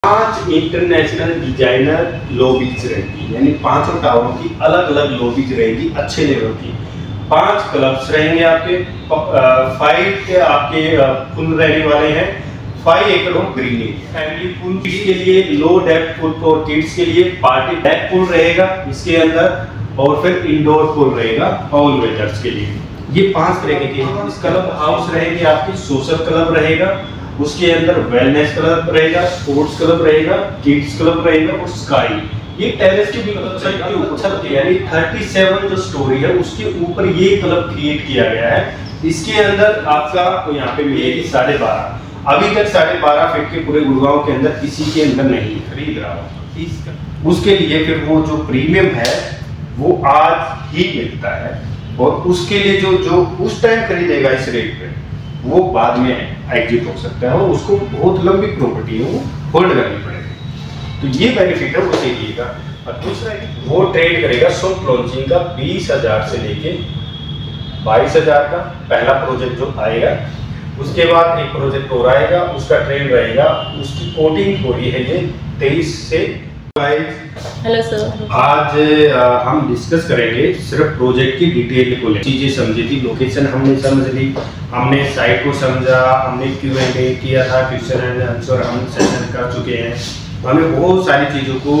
5 international designer lobbies रहेगी, यानी 5 टावरों की अलग अलग लॉबीज रहेगी अच्छे लेवल की। 5 क्लब्स रहेंगे आपके, 5 के आपके पुल रहने वाले हैं, 5 एकड़ ग्रीन एरिया। फैमिली पुल के लिए लो डेप्थ पुल और किड्स के लिए पार्टी डेक पुल रहेगा इसके अंदर, और फिर इंडोर पुल रहेगा ऑल वेदर्स के लिए। ये 5 तरह के क्लब हाउस रहेंगे आपकी, सोशल क्लब रहेगा, उसके अंदर वेलनेस क्लब रहेगा, स्पोर्ट्स क्लब रहेगा, किड्स क्लब रहेगा और स्काई। ये टेरेस के बिल्कुल छत के यानी 37 जो स्टोरी है उसके ऊपर ये क्लब क्रिएट किया गया है। इसके अंदर आपका यहाँ पे मिलेगी 12.5। अभी तक 12.5 फीट के पूरे गुड़गांव के अंदर किसी के अंदर नहीं खरीद रहा हो। उसके लिए फिर वो जो प्रीमियम है वो आज ही मिलता है, और उसके लिए जो उस टाइम खरीदेगा इस रेट पे वो बाद में एग्जिट हो सकता है, और उसको बहुत लंबी प्रॉपर्टी है वो होल्ड करनी पड़ेगी। तो ये बेनिफिट है वो चाहिएगा। और दूसरा वो ट्रेड करेगा सॉफ्ट लॉन्चिंग का 20,000 से लेके 22,000 का पहला प्रोजेक्ट जो आएगा। उसके बाद एक प्रोजेक्ट और आएगा, उसका ट्रेड रहेगा, उसकी कोटिंग हो रही है ये 23 से। हेलो सर, आज हम डिस्कस करेंगे सिर्फ प्रोजेक्ट की डिटेल को लेकर। चीजें समझी थी, लोकेशन हमने समझ ली, हमने साइट को समझा, हमने Q&A किया था, क्वेश्चन एंड आंसर हम सेशन कर चुके हैं, हमने बहुत सारी चीज़ों को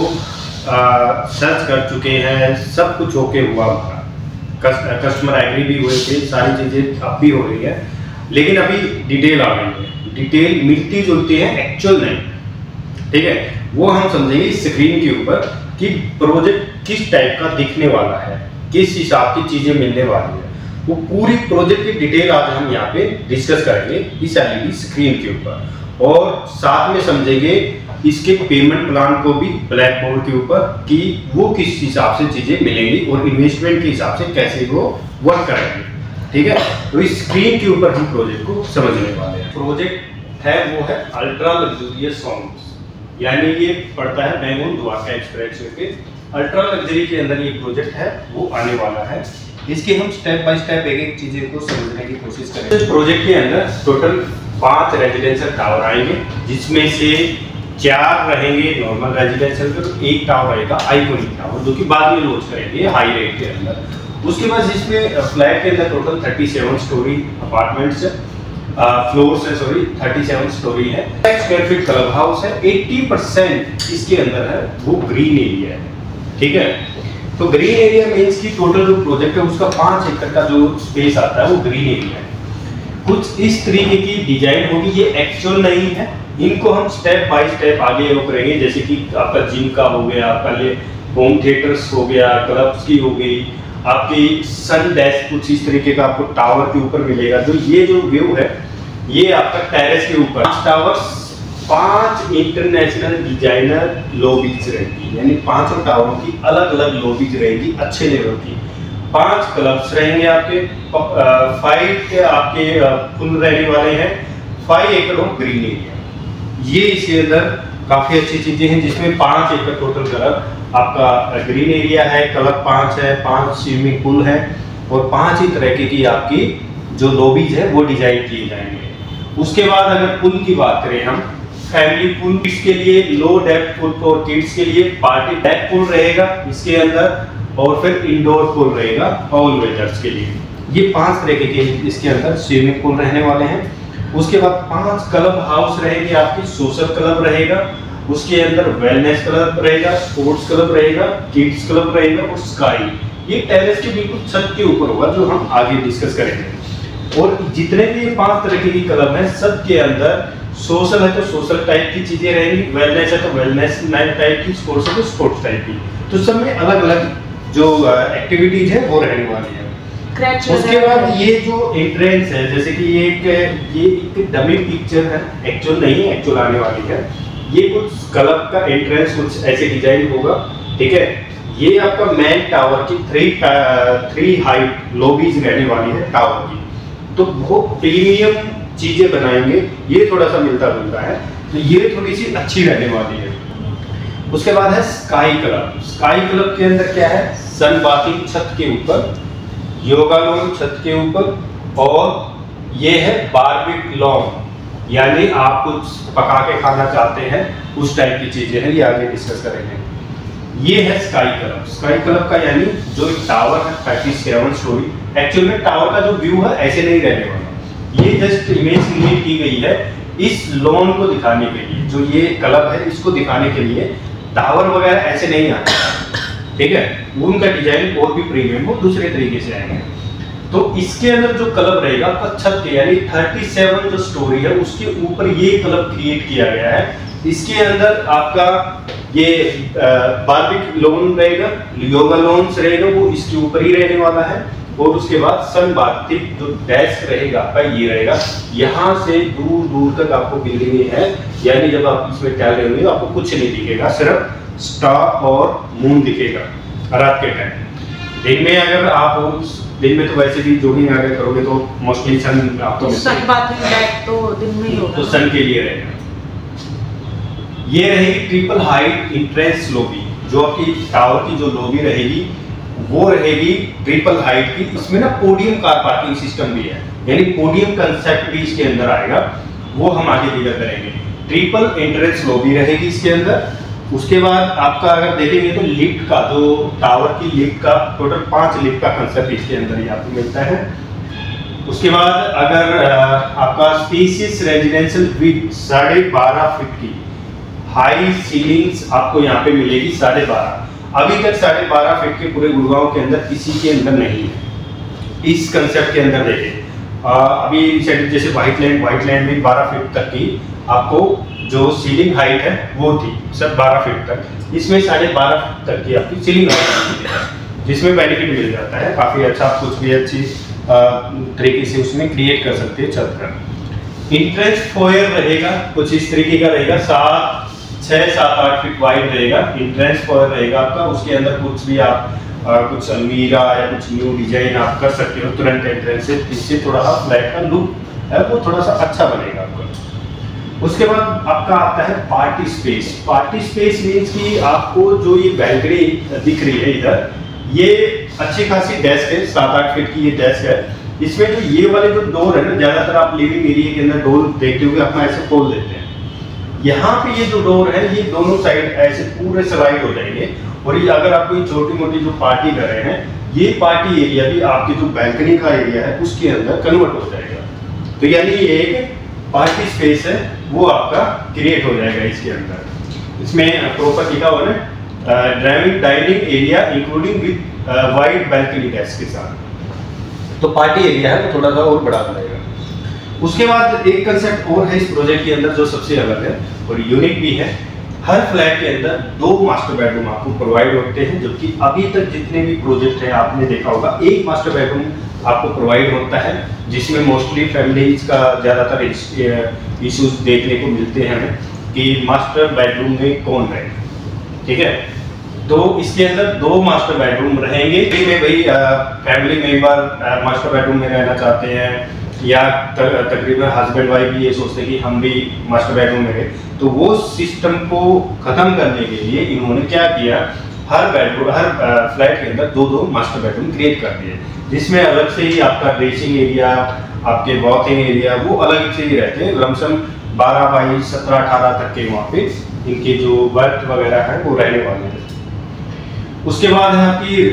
सर्च कर चुके हैं, सब कुछ ओके हुआ हमारा, कस्टमर एग्री भी हुए थे, सारी चीज़ें अब भी हो रही है। लेकिन अभी डिटेल आ गई है, डिटेल मिलती जुलती है, एक्चुअल नहीं, ठीक है। वो हम समझेंगे स्क्रीन के ऊपर कि प्रोजेक्ट किस टाइप का दिखने वाला है, किस हिसाब की चीजें मिलने वाली है, वो पूरी प्रोजेक्ट की डिटेल आज हम यहाँ पे डिस्कस करेंगे इस LED स्क्रीन के ऊपर, और साथ में समझेंगे इसके पेमेंट प्लान को भी ब्लैक बोर्ड के ऊपर कि वो किस हिसाब से चीजें मिलेंगी और इन्वेस्टमेंट के हिसाब से कैसे वो वर्क करेंगे, ठीक है। तो इस स्क्रीन के ऊपर हम प्रोजेक्ट को समझने वाले हैं। प्रोजेक्ट है वो है अल्ट्रा लग्जूरियस होम्स, यानी ये पड़ता है बेंगलुरु द्वारका एक्सप्रेस के अल्ट्रा लग्जरी के अंदर ये प्रोजेक्ट है वो आने वाला है। इसके हम स्टेप बाय स्टेप एक एक चीजें को समझने की कोशिश करेंगे। इस प्रोजेक्ट के अंदर टोटल 5 रेजिडेंशियल टावर आएंगे, जिसमें से 4 रहेंगे नॉर्मल रेजिडेंशियल पे, तो 1 टावर रहेगा आइकॉनिक टावर जो कि बाद में लॉन्च करेंगे हाई रेट के अंदर। उसके बाद इसमें फ्लैट के अंदर टोटल 37 स्टोरी अपार्टमेंट्स है, फ्लोर्स है, सॉरी 37 स्टोरी है। स्क्वायर फीट क्लब हाउस है, 80% इसके अंदर है वो ग्रीन एरिया है, ठीक है। तो ग्रीन एरिया मींस की टोटल जो प्रोजेक्ट है उसका 5 एकड़ का जो स्पेस आता है वो ग्रीन एरिया है। कुछ इस तरीके की डिजाइन होगी, ये एक्चुअल नहीं है, इनको हम स्टेप बाय स्टेप आगे वो करेंगे। जैसे कि आपका जिम का हो गया, आपका होम थिएटर्स हो गया, क्लब्स की हो गई, आपकी सन डैश कुछ इस तरीके का आपको टावर के ऊपर मिलेगा। जो ये जो व्यू है ये आपका टेरेस के ऊपर टावर्स 5 इंटरनेशनल डिजाइनर लॉबीज रहेगी, यानी 5 टावरों की अलग अलग लॉबीज रहेगी अच्छे लेवल की। 5 क्लब्स रहेंगे आपके, 5 के आपके पुल रहने वाले हैं, 5 एकड़ ग्रीन एरिया। ये इसके अंदर काफी अच्छी चीजें हैं, जिसमें 5 एकड़ टोटल क्लब आपका ग्रीन एरिया है, क्लब 5 है, 5 स्विमिंग पूल है, और 5 ही तरह की आपकी जो लॉबीज है वो डिजाइन किए जाएंगे। उसके बाद अगर पुल की बात करें हम, फैमिली पुल के लिए लो डेप्थ पुल और किड्स के लिए पार्टी डेक पुल रहेगा इसके अंदर, और फिर इंडोर पुल रहेगा ऑल वेदर्स के लिए। ये 5 तरह के इसके अंदर स्विमिंग पूल रहने वाले हैं। उसके बाद 5 क्लब हाउस रहेंगे आपकी, सोशल क्लब रहेगा, उसके अंदर वेलनेस क्लब रहेगा, स्पोर्ट्स क्लब रहेगा, किड्स क्लब रहेगा और स्काई। ये टेरेस के बिल्कुल छत के ऊपर होगा जो हम आगे डिस्कस करेंगे। और जितने भी 5 तरह की क्लब हैं सब के अंदर सोशल है तो सोशल टाइप की चीजें रहेंगी, वेलनेस है तो वेलनेस टाइप की, स्पोर्ट्स है तो स्पोर्ट्स टाइप की, तो सब में अलग अलग जो एक्टिविटीज है वो रहने वाली है। उसके बाद ये जो एंट्रेंस है, जैसे कि ये एक डमी पिक्चर है, एक्चुअल नहीं है, एक्चुअल आने वाली है। ये कुछ क्लब का एंट्रेंस कुछ ऐसे डिजाइन होगा, ठीक है। ये आपका मेन टावर की 3 हाइट लॉबीज रहने वाली है टावर की, तो बहुत प्रीमियम चीजें बनाएंगे। ये थोड़ा सा मिलता जुलता है, तो ये थोड़ी सी अच्छी रहने वाली है। उसके बाद है स्काई क्लब। स्काई क्लब के अंदर क्या है, सन बाथिंग छत के ऊपर, योगा लॉन छत के ऊपर, और ये है बारबेक्यू लॉन, यानी आप कुछ पका के खाना चाहते हैं उस टाइप की चीजें हैं, ये आगे डिस्कस करेंगे। ये है स्काई क्लब। स्काई क्लब का यानी जो एक टावर है 37 स्टोरी, एक्चुअल में टावर का जो व्यू है ऐसे नहीं रहने वाला, ये जस्ट इमेज क्रिएट की गई है इस लॉन को दिखाने के लिए। जो ये क्लब है इसको दिखाने के लिए टावर वगैरह ऐसे नहीं आते, ठीक है, उनका डिजाइन और भी प्रीमियम वो दूसरे तरीके से आएंगे। तो इसके अंदर जो क्लब रहेगा आपका छत के यानी 37 जो स्टोरी है उसके ऊपर ये क्लब क्रिएट किया गया है। इसके अंदर आपका ये बार्बिक लॉन रहेगा, योगा लॉन्स रहेगा, वो इसके ऊपर ही रहने वाला है। और उसके बाद सन बाथिंग जो डेस्क रहेगा आपका ये रहेगा, यहाँ से दूर दूर तक आपको बिल्डिंग है, यानी जब आप इसमें टहल रहे होंगे आपको कुछ नहीं दिखेगा, सिर्फ स्टार और मून दिखेगा रात के टाइम। दिन में अगर आप दिन में तो वैसे भी जॉगिंग अगर करोगे तो मोस्टली सन आपको सन बाथिंग डेक तो दिन में ही होगा, तो सन के लिए रहेगा। ये रहेगी ट्रिपल हाइट एंट्रेंस लॉबी, जो आपकी टावर की जो लॉबी रहेगी वो रहेगी ट्रिपल हाइट की। इसमें ना पोडियम कार पार्किंग सिस्टम भी है, यानी पोडियम कंसेप्ट भी इसके अंदर आएगा, वो हम आगे जिक्र करेंगे। ट्रिपल एंट्रेंस लॉबी रहेगी इसके अंदर। उसके बाद आपका अगर देखेंगे तो लिफ्ट का जो टावर की लिफ्ट का टोटल 5 लिफ्ट का कंसेप्ट इसके अंदर ही आपको मिलता है। उसके बाद अगर आपका स्पेसियस रेजिडेंशियल विथ 12.5 फीट की हाई सीलिंग्स आपको यहाँ पे मिलेगी 12.5। अभी तक 12.5 फीट के पूरे गुड़गांव के अंदर किसी के अंदर नहीं है। इस कंसेप्ट के अंदर देखें अभी जैसे व्हाइट लैंड में 12 फीट तक की आपको जो सीलिंग हाइट है वो थी सब 12 फीट तक। इसमें 12.5 फीट तक की आपकी सीलिंग हाइट है, जिसमें बेनिफिट मिल जाता है काफी अच्छा, आप कुछ भी अच्छी तरीके से उसमें क्रिएट कर सकते हैं छत का। इंट्रेंस फोयर रहेगा कुछ इस तरीके का रहेगा, 6-7-8 फीट वाइड रहेगा। इंट्रेंस फोयर रहेगा आपका, उसके अंदर कुछ भी आप कुछ अलमीरा या कुछ न्यू डिजाइन आप कर सकते हो तुरंत एंट्रेंस से, इससे थोड़ा सा फ्लैट का लुक है वो थोड़ा सा अच्छा बनेगा आपका। उसके बाद आपका आता है party space. Party space means कि आपको जो ये बैल्कनी दिख रही है इधर, ये अच्छी खासी डेस्क है, 7-8 फीट की ये डेस्क है। इसमें जो ये वाले जो डोर है ना, ज्यादातर आप लिविंग एरिया के अंदर डोर देखते हुए अपना ऐसे खोल देते हैं। यहाँ पे ये जो डोर है ये दोनों साइड ऐसे पूरे स्लाइड हो जाएंगे, और ये अगर आप कोई छोटी मोटी जो पार्टी कर रहे हैं, ये पार्टी एरिया भी आपकी जो बैल्कनी का एरिया है उसके अंदर कन्वर्ट हो जाएगा। तो यानी ये एक पार्टी स्पेस है वो आपका क्रिएट हो जाएगा इसके अंदर। इसमें प्रॉपर लिखा हुआ है driving dining area including with wide balcony desk के साथ। तो पार्टी एरिया है वो थोड़ा सा और बड़ा रहेगा। उसके बाद एक कंसेप्ट और है इस प्रोजेक्ट के अंदर जो सबसे अलग है और यूनिक भी है। हर फ्लैट के अंदर 2 मास्टर बेडरूम आपको प्रोवाइड होते हैं, जबकि अभी तक जितने भी प्रोजेक्ट हैं आपने देखा होगा एक मास्टर बेडरूम आपको प्रोवाइड होता है, जिसमें मोस्टली फैमिलीज का ज़्यादातर इश्यूज देखने को मिलते हैं कि मास्टर बेडरूम में कौन रहे, ठीक है। तो इसके अंदर 2 मास्टर बेडरूम रहेंगे। भाई फैमिली मेंबर मास्टर बेडरूम में रहना चाहते हैं या तकरीबन हस्बैंड वाइफ भी ये सोचते हैं कि हम भी मास्टर बेडरूम में रहे, तो वो सिस्टम को खत्म करने के लिए इन्होंने क्या किया, हर फ्लैट के अंदर 2-2 मास्टर बेडरूम क्रिएट कर दिए, जिसमें अलग से ही आपका ड्रेसिंग एरिया, आपके वॉकिंग एरिया वो अलग से ही रहते हैं। लमसम 12 बाई 17-18 तक के वहाँ पे इनके जो बर्थ वगैरह है वो रहने वाले हैं। उसके बाद है आपकी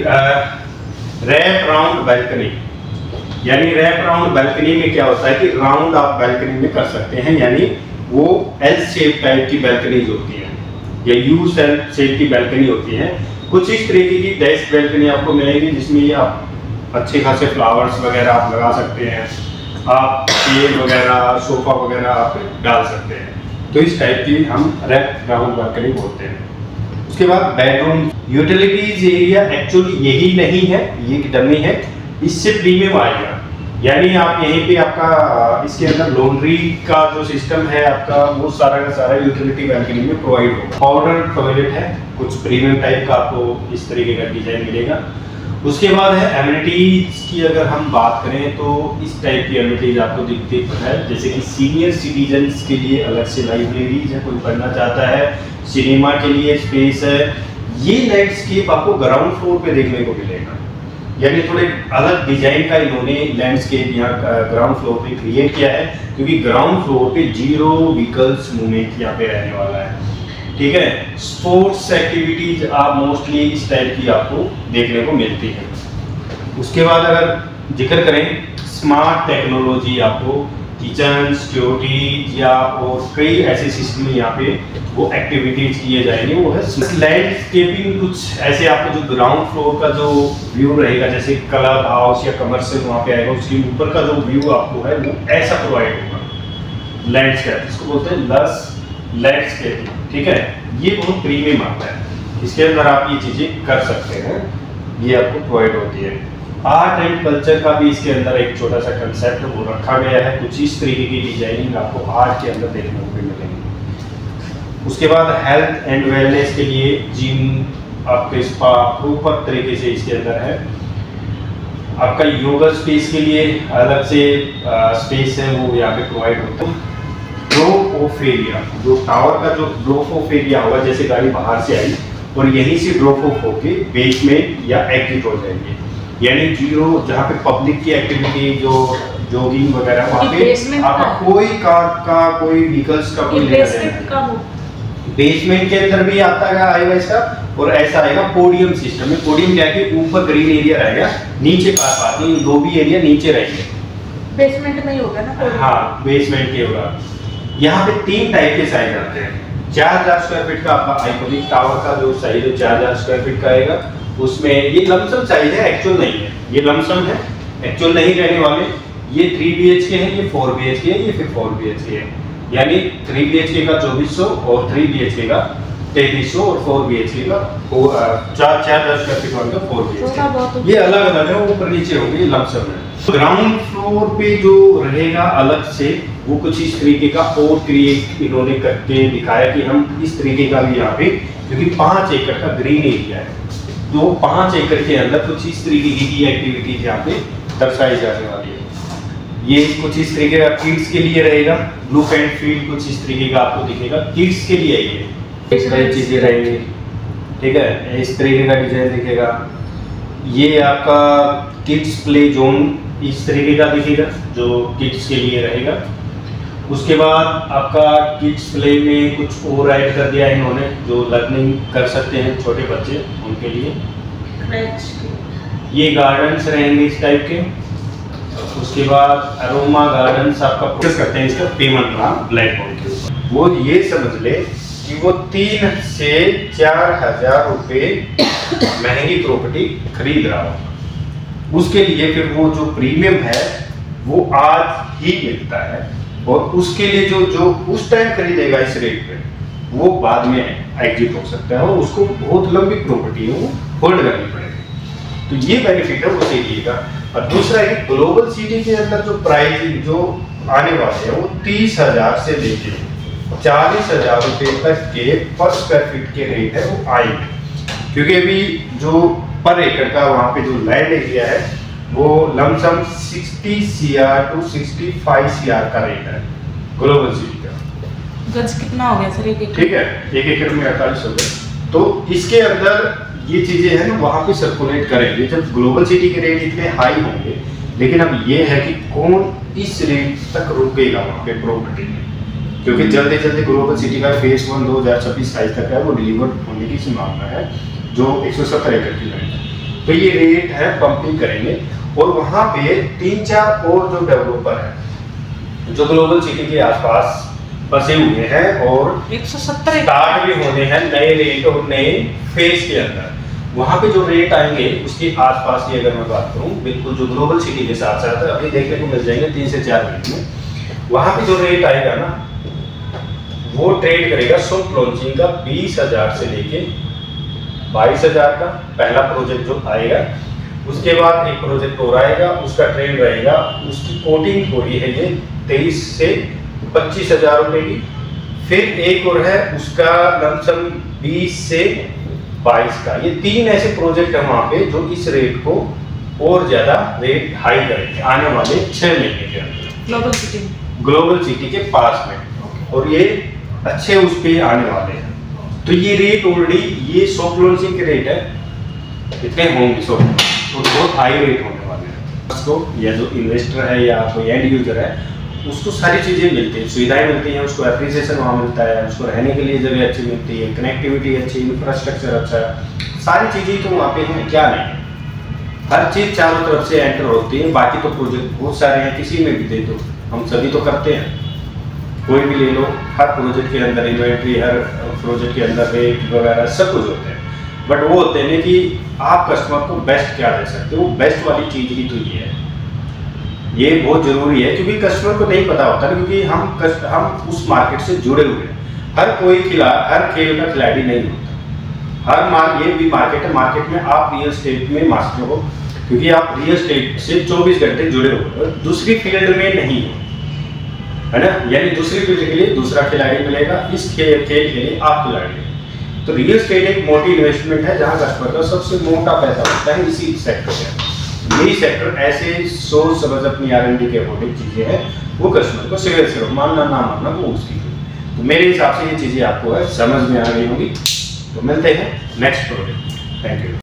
रैप राउंड बैल्कनी। यानी रैप राउंड बैल्कनी में क्या होता है कि राउंड आप बैल्कनी में कर सकते हैं, यानी वो एल शेप टाइप की बैल्कनीज होती हैं या यू शेप की बैल्कनी होती है। कुछ इस तरीके की डेस्क बैल्कनी आपको मिलेगी, जिसमें ये आप अच्छे खासे फ्लावर्स वगैरह आप लगा सकते हैं, आप चेयर वगैरह सोफा वगैरह आप डाल सकते हैं। तो इस टाइप की हम रैप राउंड बैल्कनी बोलते हैं। उसके बाद बेडरूम यूटिलिटीज एरिया एक्चुअली यही नहीं है, ये एक डमी है, इससे प्रीमियम आएगा। यानी आप यहीं पे आपका इसके अंदर लॉन्ड्री का जो सिस्टम है आपका वो सारा का सारा यूटिलिटी बैल्कनी में प्रोवाइड होगा। पाउडर टॉयलेट है, कुछ प्रीमियम टाइप का आपको इस तरीके का डिजाइन मिलेगा। उसके बाद है एमिनिटीज की अगर हम बात करें तो इस टाइप की एमिनिटीज आपको दिखती है, जैसे कि सीनियर सिटीजन्स के लिए अलग से लाइब्रेरीज है, कोई पढ़ना चाहता है, सिनेमा के लिए स्पेस है। ये लैंडस्केप आपको ग्राउंड फ्लोर पे देखने को मिलेगा। यानी थोड़े अलग डिजाइन का इन्होंने लैंडस्केप यहाँ ग्राउंड फ्लोर पे क्रिएट किया है, क्योंकि ग्राउंड फ्लोर पे 0 व्हीकल्स मूवमेंट यहाँ पे रहने वाला है। ठीक है, स्पोर्ट्स एक्टिविटीज आप मोस्टली इस टाइप की आपको देखने को मिलती है। उसके बाद अगर जिक्र करें स्मार्ट टेक्नोलॉजी, आपको किचन सिक्योरिटी या और कई ऐसे सिस्टम यहाँ पे वो एक्टिविटीज किए जाएंगे। वो है लैंडस्केपिंग, कुछ ऐसे आपको जो ग्राउंड फ्लोर का जो व्यू रहेगा, जैसे क्लब हाउस या कमर्शियल वहाँ पे आएगा, उसके ऊपर का जो व्यू आपको है वो ऐसा प्रोवाइड होगा। लैंडस्केप इसको बोलते हैं लैंडस्केपिंग। ठीक है, ये बहुत प्रीमियम आता है, इसके अंदर आप ये चीजें कर सकते हैं, ये आपको प्रोवाइड होती है। आर्ट एंड कल्चर का भी इसके अंदर एक छोटा सा कंसेप्ट वो रखा गया है, कुछ इस तरीके की डिजाइनिंग आपको आर्ट के अंदर देखने को मिलेंगी। उसके बाद हेल्थ एंड वेलनेस के लिए जिम, आपके स्पा प्रॉपर तरीके से इसके अंदर है। आपका योगा स्पेस के लिए अलग से स्पेस है वो यहाँ पे प्रोवाइड होता है। ड्रॉप ऑफ एरिया, जो टावर का जो ड्रॉप ऑफ एरिया होगा, जैसे गाड़ी बाहर से आई और यहीं से ड्रॉप ऑफ होके बेसमेंट या एग्जिट हो जाएंगे, यानी 0 जहाँ पे पब्लिक की एक्टिविटी जो जॉगिंग वगैरह वहाँ पे आपका कोई कार का कोई व्हीकल्स का कोई लेना देना नहीं। बेसमेंट के अंदर भी आता आएगा इसका, और ऐसा आएगा पोडियम सिस्टम में। पोडियम क्या है, ऊपर ग्रीन एरिया रहेगा, नीचे कार पार्किंग लॉबी एरिया नीचे रहेंगे, बेसमेंट में ही होगा ना। हाँ, बेसमेंट के होगा। यहाँ पे 3 टाइप के साइज आते हैं। 4000 स्क्वायर फीट का आपका आइकॉनिक टावर का जो साइज है 4000 स्क्वायर फीट का आएगा। उसमें ये लमसम साइज है, एक्चुअल नहीं है, ये लमसम है, एक्चुअल नहीं रहने वाले। ये 3 BHK है, ये 4 BHK है, ये फिर 4 BHK है, यानी 3 BHK का 2400 और 3 BHK का 3300 और 4 BHK का 4000 स्क्वायर फीट वाला 4 BHK। ये अलग अलग है, ऊपर नीचे होंगे, लमसम है। ग्राउंड फ्लोर पे जो रहेगा अलग से वो कुछ इस तरीके का और क्रिएट इन्होंने करके दिखाया कि हम इस तरीके का भी यहाँ पे, क्योंकि 5 एकड़ का ग्रीन एरिया है, तो 5 एकड़ के अंदर कुछ इस तरीके की एक्टिविटीज यहाँ पे दर्शाई जाने वाली है। ये कुछ इस तरीके का किड्स के लिए रहेगा, लुक एंड फील कुछ इस तरीके का आपको दिखेगा, किड्स के लिए ये सारी चीजें रहेंगी। ठीक है, इस तरीके का डिजाइन दिखेगा। ये आपका किड्स प्ले जोन इस तरीके का दिखेगा जो किड्स के लिए रहेगा। उसके बाद आपका किड्स प्ले में कुछ और ऐड कर दिया है इन्होंने, जो लर्निंग कर सकते हैं छोटे बच्चे उनके लिए। ये गार्डन्स रहेंगे इस टाइप के। उसके बाद अरोमा गार्डन्स आपका फोकस करते हैं इसका पेमेंट प्लान ब्लैक बोर्ड के ऊपर। वो ये समझ ले कि वो 3 से 4000 रुपये महंगी प्रॉपर्टी खरीद रहा हो, उसके लिए फिर वो जो प्रीमियम है वो आज ही मिलता है, और उसके लिए जो उस टाइम खरीदेगा इस रेट पे वो बाद में एग्जिट हो सकता है, और उसको बहुत लंबी प्रॉपर्टी है वो होल्ड करनी पड़ेगी। तो ये बेनिफिट है वो देखिएगा। और दूसरा है ग्लोबल सिटी के अंदर जो प्राइसिंग जो आने वाले हैं वो 30,000 से लेके 40,000 रुपये तक के पर स्क्वायर फीट के रेट है वो आएंगे, क्योंकि अभी जो पर एकड़ का वहाँ पे जो लैंड एरिया है वो लमसम 60 CR to 65 CR का रेट है ग्लोबल सिटी का। गज कितना हो गया सर? ठीक है, 1 एकड़ में 48 हो गए। तो इसके अंदर ये चीजें हैं ना वहाँ पे सर्कुलेट करेंगे जब ग्लोबल सिटी के रेट इतने हाई होंगे। लेकिन अब ये है कि कौन इस रेट तक रुकेगा वहाँ पे प्रॉपर्टी में, क्योंकि जल्दी जल्दी ग्लोबल सिटी का फेज 1 2026-27 तक है वो डिलीवर होने की संभावना है, जो 170 एकड़ की लैंड है। तो ये रेट है पंपिंग करेंगे, और वहाँ पे 3-4 और जो डेवलपर हैं जो ग्लोबल सिटी के आसपास बसे हुए हैं और 170 स्टार्ट भी होने हैं नए रेट और नए फेज के अंदर। वहाँ पे जो रेट आएंगे उसके आसपास की अगर मैं बात करूँ, बिल्कुल जो ग्लोबल सिटी के साथ साथ अभी देखने को मिल जाएंगे 3 से 4 मिनट में। वहाँ पे जो रेट आएगा ना वो ट्रेड करेगा सॉफ्ट लॉन्चिंग का 20,000 से लेके 22,000 का पहला प्रोजेक्ट जो आएगा। उसके बाद एक प्रोजेक्ट और आएगा, उसका ट्रेड रहेगा, उसकी कोटिंग हो रही है ये 23 से 25,000 रुपए की। फिर एक और है उसका लमसम 20 से 22 का। ये 3 ऐसे प्रोजेक्ट है वहाँ पे जो इस रेट को और ज्यादा रेट हाई करेंगे आने वाले 6 महीने के अंदर ग्लोबल सिटी के पास में, और ये अच्छे उस पे आने वाले हैं। तो ये रेट ऑलरेडी ये सॉफ्ट लॉन्चिंग के रेट है, इतने होंगे सॉफ्ट और बहुत हाई रेट होने वाले हैं। उसको या जो इन्वेस्टर है या कोई एंड यूजर है उसको सारी चीज़ें मिलती हैं, सुविधाएं मिलती हैं, उसको एप्रिसिएशन वहाँ मिलता है, उसको रहने के लिए जगह अच्छी मिलती है, कनेक्टिविटी अच्छी, इंफ्रास्ट्रक्चर अच्छा है, सारी चीज़ें तो वहाँ पे हैं, क्या नहीं। हर चीज़ चारों तरफ से एंटर होती है। बाकी तो प्रोजेक्ट बहुत सारे हैं, किसी में भी दे दो, हम सभी तो करते हैं, कोई भी ले लो, हर प्रोजेक्ट के अंदर इन्वेंट्री, हर प्रोजेक्ट के अंदर रेट वगैरह सब कुछ होते हैं। बट वो होते हैं कि आप कस्टमर को बेस्ट क्या दे सकते हो, बेस्ट वाली चीज़ ही तो ये है। ये बहुत जरूरी है क्योंकि कस्टमर को नहीं पता होता ना, क्योंकि हम उस मार्केट से जुड़े हुए हैं। हर खेल का खिलाड़ी नहीं होता। ये भी मार्केट है, मार्केट में आप रियल एस्टेट में मास्टर हो क्योंकि आप रियल एस्टेट से 24 घंटे जुड़े हुए हो, दूसरी फील्ड में नहीं हो, है ना। यानी दूसरी फील्ड के लिए दूसरा खिलाड़ी मिलेगा, इस खेल के लिए आप खिलाड़ी। तो रियल एस्टेट एक मोटी इन्वेस्टमेंट है जहाँ कस्टमर का सबसे मोटा पैसा होता है इसी सेक्टर में। यही सेक्टर ऐसे सोच समझ अपनी R&D के अकॉर्डिंग चीजें हैं, वो कस्टमर को सिर्फ मानना ना मानना वो उसकी। तो मेरे हिसाब से ये चीजें आपको समझ में आ गई होंगी। तो मिलते हैं नेक्स्ट प्रोजेक्ट। Thank you.